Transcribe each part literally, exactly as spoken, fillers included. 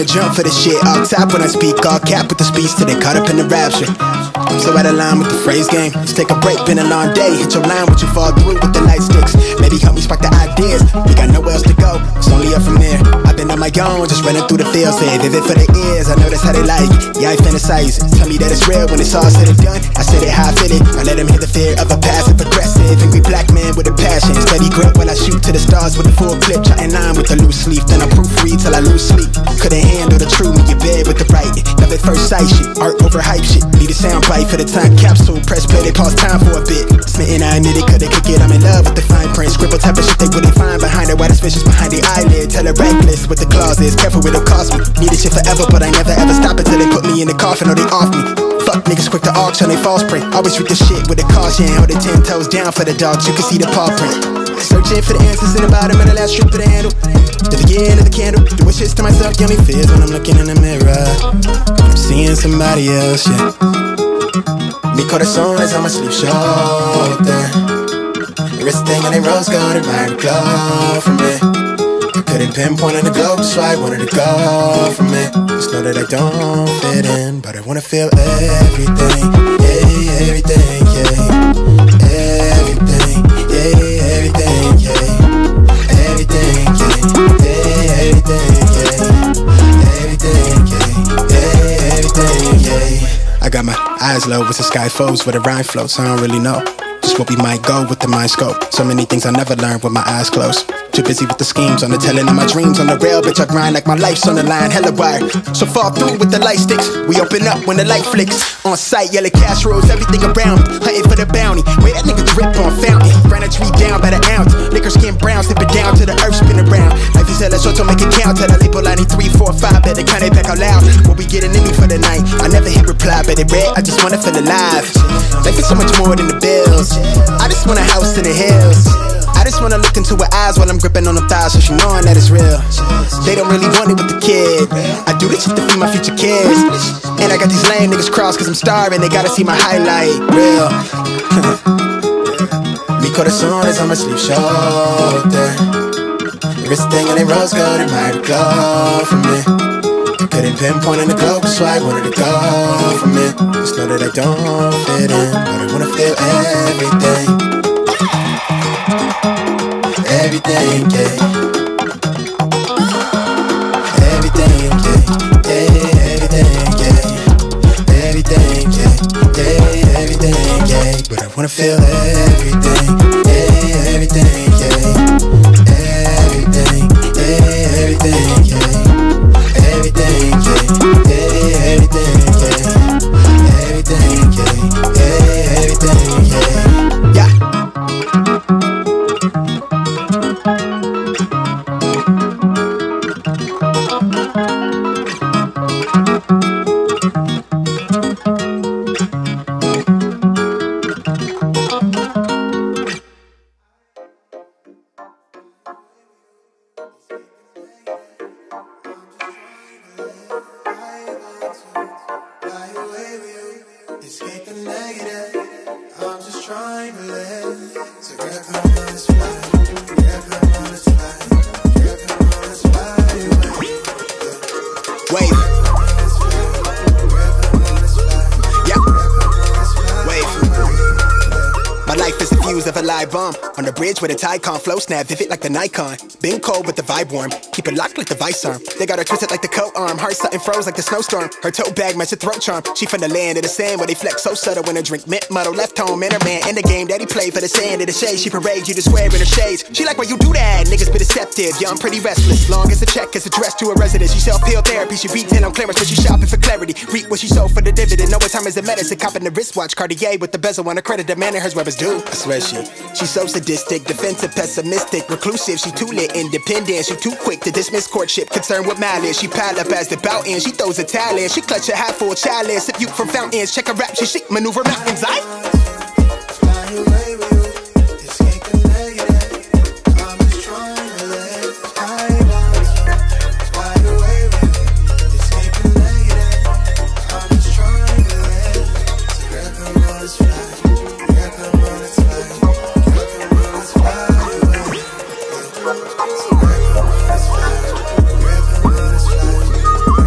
wanna jump for the shit. All top when I speak, all cap with the speech till they caught up in the rapture. I'm so out of line with the phrase game. Let's take a break, been a long day. Hit your line, what you fall through with the light sticks. Maybe help me spark the ideas. We got nowhere else to go, it's only up from there. I've been on my own, just running through the field. Say vivid for the ears, I know that's how they like it. Yeah, I fantasize it. Tell me that it's real when it's all said and done. I said it how I feel it. I let them hear the fear of a passive aggressive angry black man with a passion. Steady grip while I shoot to the stars with a full clip. Trying line with a loose leaf, then I proofread till I lose sleep. Couldn't handle the truth when you're bed with the writing. Love at first sight shit, art over hype shit. Need a sound bite for the time capsule. Press play, they pause time for a bit. Smitten, I admit it, couldn't kick it. I'm in love with the fine print. Scribble type of shit they wouldn't find behind it. Why the suspicious behind the eyelid. Tell her reckless with the clauses. Careful with the cost me. Need this shit forever, but I never ever stop until they put me in the coffin or they off me. Fuck niggas quick to auction, they false print. Always treat the shit with a caution. Hold it ten toes down for the dogs, you can see the paw print. Searching for the answers in the bottom of the last strip of the handle. The beginning of the candle. Doing shits to myself, give me fears when I'm looking in the mirror. I'm seeing somebody else, yeah. Mi corazón is on my sleeve shoulder. Wrist thing and they rose gold, admire the glow from me. I couldn't pinpoint on the globe, that's why I wanted to go from it. Just know that I don't fit in, but I wanna feel everything, yeah, everything, yeah. Everything, yeah, everything, yeah. Everything, yeah, yeah, everything, yeah. Everything, yeah, yeah, everything, yeah. I got my eyes low with the sky flows, where the rhyme floats, I don't really know just where we might go with the mind scope. So many things I never learned with my eyes closed. Too busy with the schemes, on the telling of my dreams. On the rail, bitch, I grind like my life's on the line, hella wired. So fall through with the light sticks. We open up when the light flicks. On sight, yellow casseroles, everything around me. Hunting for the bounty, way that nigga drip on fountain. Ran a tree down by the ounce. Liquor skin brown, slip it down to the earth, spin around. Life is hella short, so make it count. Tell the label I need three, four, five, better count it back out loud. What we getting into for the night? I never hit reply, but it read, I just wanna feel alive. Life is so much more than the bills. I just want a house in the hills. I just wanna look into her eyes while I'm gripping on the thighs, so she knowing that it's real. They don't really want it with the kid. I do this shit to feed my future kids. And I got these lame niggas crossed cause I'm starving. They gotta see my highlight, real. Mi corazón is on my sleeve shoulder. Wrist thing and they rose gold, admire the glow from me. I couldn't pinpoint on the globe, so I wanted to go from it. Just know that I don't fit in, but I wanna feel everything. Everything, yeah. Everything, yeah. Yeah, everything, yeah. Everything, yeah. Yeah, everything, yeah. But I wanna feel everything. Yeah, everything, yeah. Everything, yeah, everything, yeah. Everything, yeah. Yeah, everything, yeah. Everything, yeah. Yeah, everything, yeah. Yeah. Escape the negative, I'm just trying to live. So girl, come on, let's fly. Girl, come on, let's fly. Girl, come on, let's fly away. Wave. Yeah. Wave. My life is the fuse of a live bomb. On the bridge where the tide can't flow, snap vivid like the Nikon. Been cold with the vibe warm, keep it locked like the vice arm. They got her twisted like the coat arm, heart something froze like the snowstorm. Her tote bag matched her throat charm. She from the land of the sand where they flex so subtle when her drink mint muddle. Left home and her man in the game that he played for the sand of the shade. She parades you the square in her shades. She like why you do that, niggas be deceptive. Yeah, I'm pretty restless, long as the check is addressed to a residence. She self-heal therapy, she retail on clearance, but she shopping for clarity. Reap what she sold for the dividend, know what time is the medicine. Copping the wristwatch, Cartier with the bezel on her credit. Demanding hers where it's due. I swear she, she so sadistic, defensive, pessimistic, reclusive. She too lit, independent, she too quick to dismiss courtship. Concerned with malice, she pile up as the bout ends. She throws a towel in, she clutch a half full chalice. Sip you from fountains, check her rap, she chic, maneuver mountains. I Fly away with you, escape the negative. I'm just trying to live. I want to fly away with you, escape the negative. I'm just trying to live. So girl, come on, let's fly. Girl, come on, let's fly. Girl, come on, let's fly away. So girl, come on, let's fly. Girl, come on, let's fly.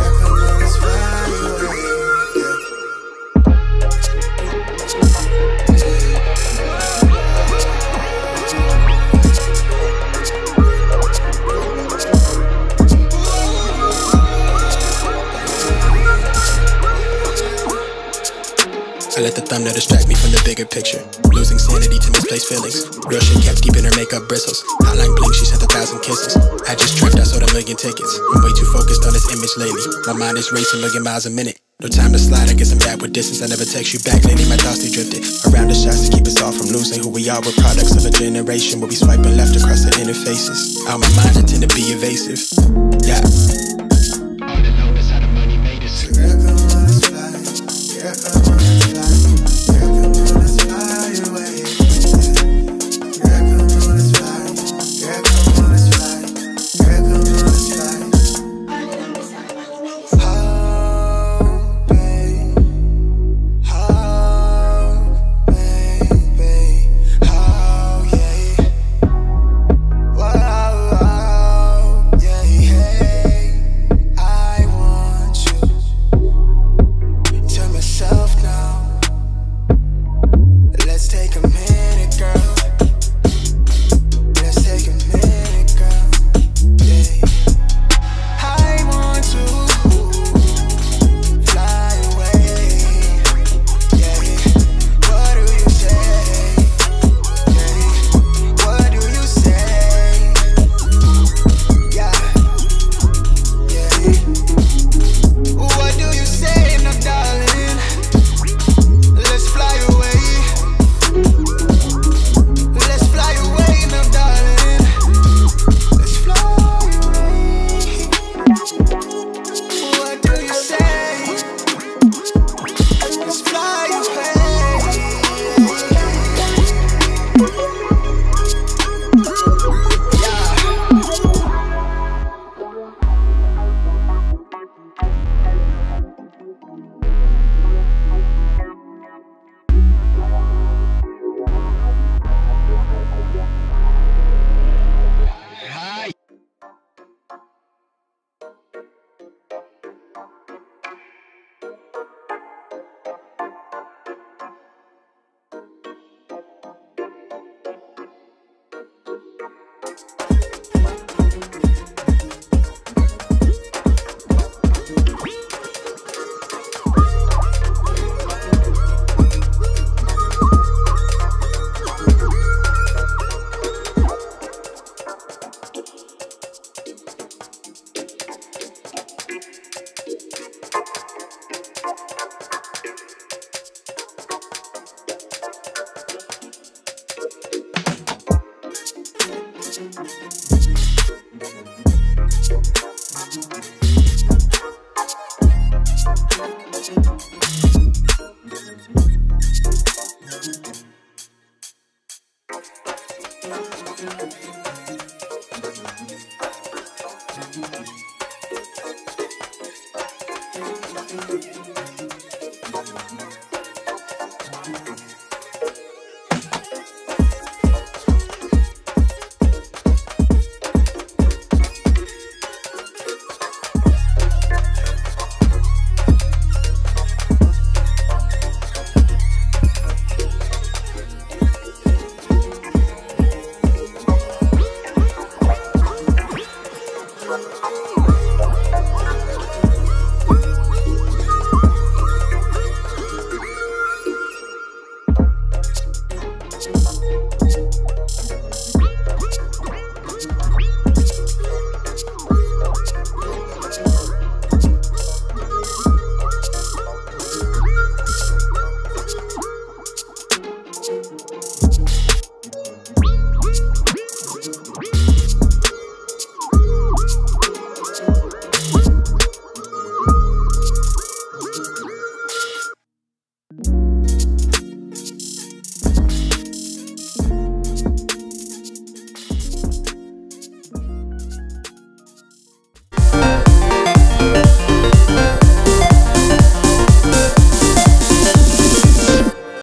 I let the thumbnail distract me from the bigger picture. Losing sanity to misplaced feelings. Real shit kept keeping her makeup bristles. Hotline blink, she sent a thousand kisses. I just tripped, I sold a million tickets. I'm way too focused on this image lately. My mind is racing, million miles a minute. No time to slide, I guess I'm bad with distance. I never text you back lately, my thoughts they drifted around the shots to keep us all from losing who we are. We're products of a generation where we swiping left across the interfaces. Out my mind, I tend to be evasive. Yeah. All to notice how the money made us. Here come on, let's fly. Here come on, let's fly. Here come on, let's fly away. Here come on, let's fly. Here come on, let's fly. Here come on, let's fly.